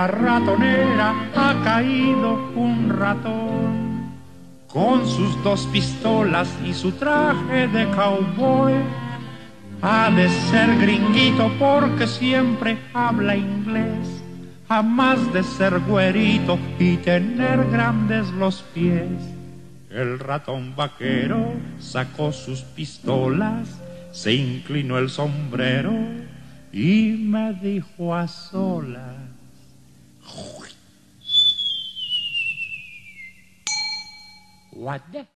ratonera ha caído un ratón. Con sus dos pistolas y su traje de cowboy, ha de ser gringuito porque siempre habla inglés, jamás de ser güerito y tener grandes los pies. El ratón vaquero sacó sus pistolas, se inclinó el sombrero y me dijo a solas: What the?